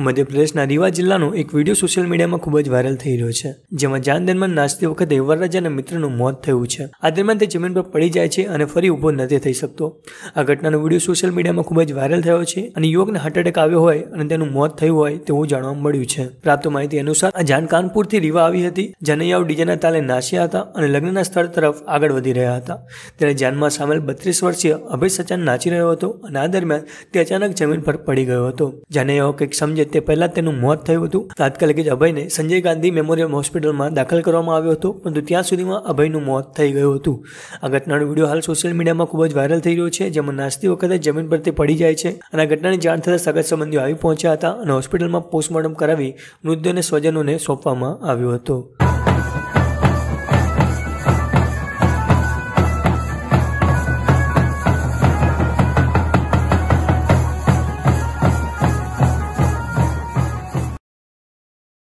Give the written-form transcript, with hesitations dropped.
મધ્યપ્રદેશના રીવા જિલ્લાનો એક વિડીયો સોશિયલ મીડિયામાં ખૂબ જ વાયરલ થઈ રહ્યો છે, જેમાં જાન દરમિયાન નાચતી વખતે વરરાજાના મિત્રનું મોત થયું છે। આ દરમિયાન તે જમીન પર પડી જાય છે અને ફરી ઊભો નથી થઈ શકતો। આ ઘટનાનો વિડીયો સોશિયલ મીડિયામાં ખૂબ જ વાયરલ થયો છે અને યુવકને હાર્ટ એટેક આવ્યો હોય અને તેનું મોત થયું હોય તેવું જાણવા મળ્યું છે। પ્રાપ્ત માહિતી અનુસાર આ જાન કાનપુરથી રીવા આવી હતી। જાનૈયાઓ ડીજેના તાલે નાચ્યા હતા અને લગ્નના સ્થળ તરફ આગળ વધી રહ્યા હતા। ત્યારે જાનમાં સામેલ 32 વર્ષીય અભય સચાન નાચી રહ્યો હતો અને આ દરમિયાન તે અચાનક જમીન પર પડી ગયો હતો। જાનૈયાઓ કંઈક સમજે તે પહેલા તેનું મોત થયું હતું। તાત્કાલિક જ અભયને સંજય ગાંધી મેમોરિયલ હોસ્પિટલમાં દાખલ કરવામાં આવ્યો હતો, પરંતુ ત્યાં સુધીમાં અભયનું મોત થઈ ગયું હતું। આ ઘટનાનો વિડીયો હાલ સોશિયલ મીડિયામાં ખૂબ જ વાયરલ થઈ રહ્યો છે, જેમાં નાચતી વખતે જમીન પર તે પડી જાય છે અને આ ઘટનાની જાણ થતાં સગા સંબંધીઓ આવી પહોંચ્યા હતા અને હોસ્પિટલમાં પોસ્ટમોર્ટમ કરાવી મૃતદેહને સ્વજનોને સોંપવામાં આવ્યો હતો।